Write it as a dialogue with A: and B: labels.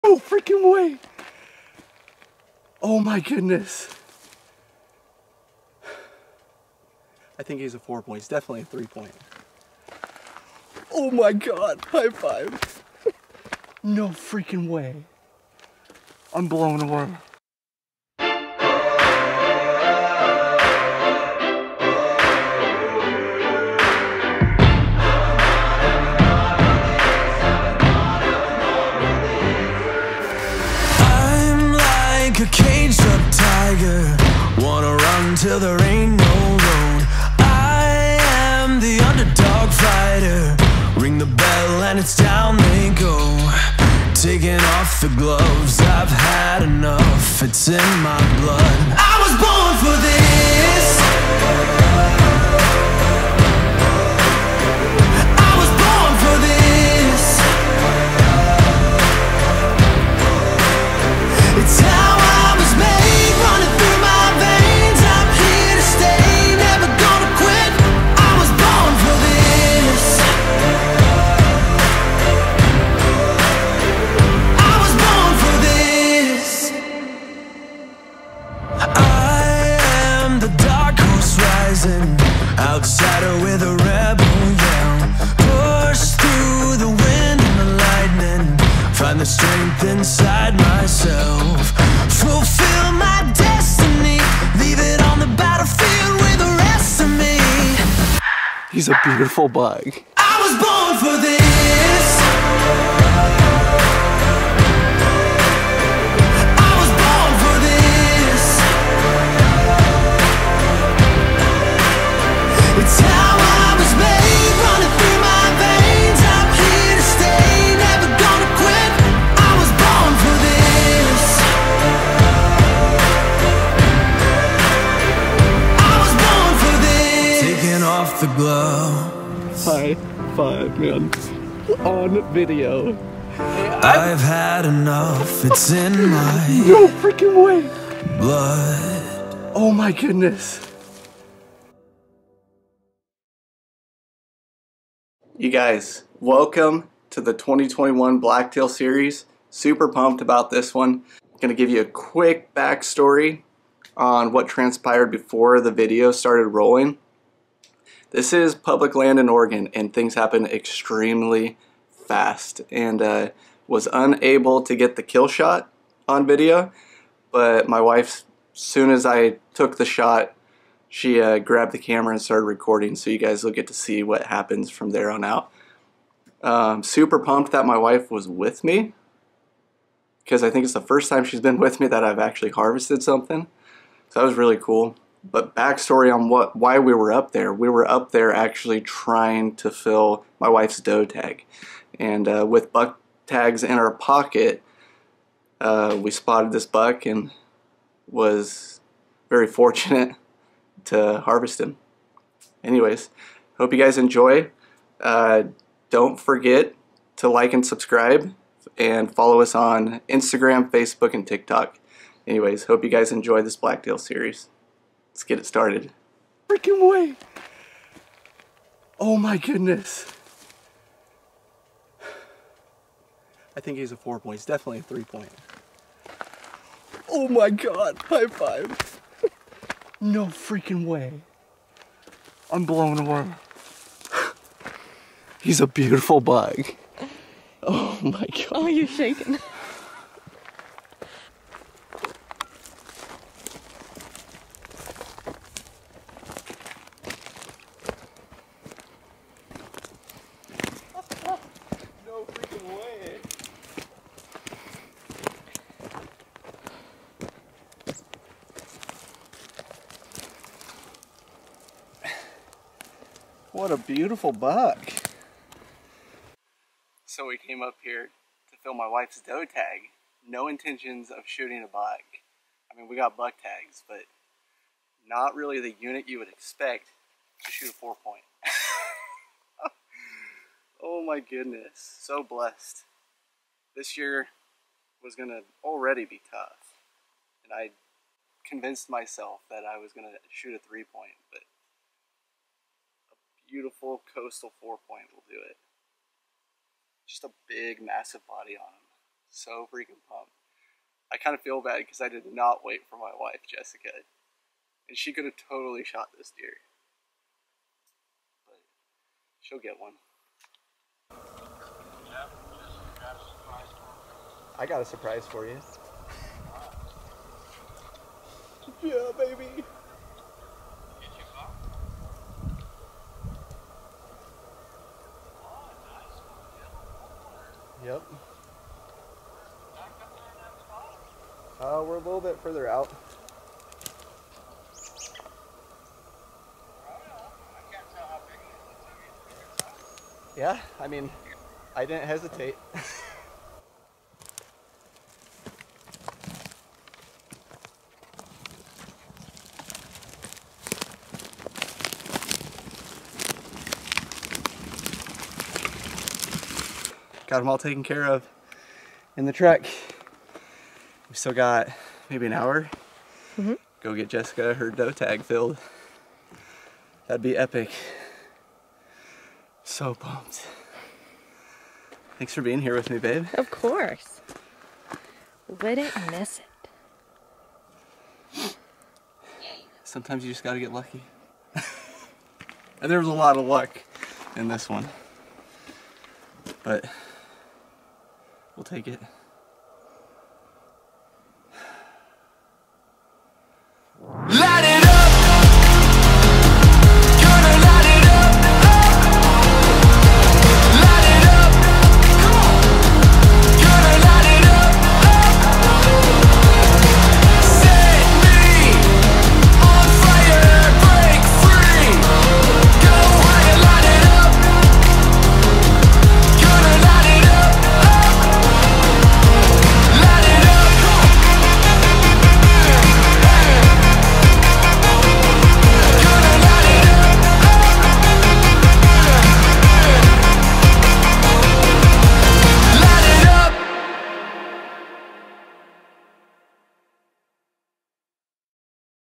A: No freaking way. Oh my goodness. I think he's a 4-point. He's definitely a 3-point. Oh my God, high five. No freaking way. I'm blown away.
B: I'm like a caged up tiger, wanna run till there ain't no road. I am the underdog fighter, ring the bell and it's down they go. Taking off the gloves, I've had enough, it's in my blood. I was born for this. I was born for this. It's how I was made, running through my veins. I'm here to stay, never gonna quit. I was born for this. I was born for this. I am the dark horse rising, outsider with a rebel yell. Push through the wind and the lightning, find the strength inside myself. Fulfill my destiny, leave it on the battlefield with the rest of me.
A: He's a beautiful bug.
B: I was born for this. I was born for this. It's how I was made, running through my veins. I'm here to stay, never gonna quit. I was born for this. I was born for this. Taking off the glove,
A: High five, man. On video.
B: I've had enough, it's in my
A: No freaking way.
B: blood.
A: Oh my goodness. You guys, welcome to the 2021 Blacktail series. Super pumped about this one. Gonna give you a quick backstory on what transpired before the video started rolling. This is public land in Oregon and things happen extremely fast, and was unable to get the kill shot on video, but my wife, as soon as I took the shot, she grabbed the camera and started recording, so you guys will get to see what happens from there on out. Super pumped that my wife was with me, because I think it's the first time she's been with me that I've actually harvested something, so that was really cool. But backstory on why we were up there. We were up there actually trying to fill my wife's doe tag, and with buck tags in our pocket, we spotted this buck and was very fortunate to harvest him. Anyways, hope you guys enjoy. Don't forget to like and subscribe and follow us on Instagram, Facebook, and TikTok. Anyways, hope you guys enjoy this Blacktail series. Let's get it started. Freaking way. Oh my goodness. I think he's a 4-point. He's definitely a 3-point. Oh my God, high five. No freaking way. I'm blown away. He's a beautiful bug. Oh my God.
C: Oh, you're shaking.
A: No freaking way. What a beautiful buck. So we came up here to fill my wife's doe tag. No intentions of shooting a buck. I mean, we got buck tags, but not really the unit you would expect to shoot a 4-point. Oh my goodness, so blessed. This year was gonna already be tough, and I convinced myself that I was gonna shoot a 3-point, but a beautiful coastal 4-point will do it. Just a big, massive body on him. So freaking pumped. I kind of feel bad because I did not wait for my wife, Jessica. And she could have totally shot this deer. But she'll get one. I got a surprise for you. Yeah, baby. Yep. We're a little bit further out. Yeah, I mean, I didn't hesitate. Got them all taken care of in the truck. We still got maybe an hour. Go get Jessica her doe tag filled. That'd be epic. So pumped. Thanks for being here with me, babe.
C: Of course. Wouldn't miss it.
A: Sometimes you just gotta get lucky. And there was a lot of luck in this one. But we'll take it.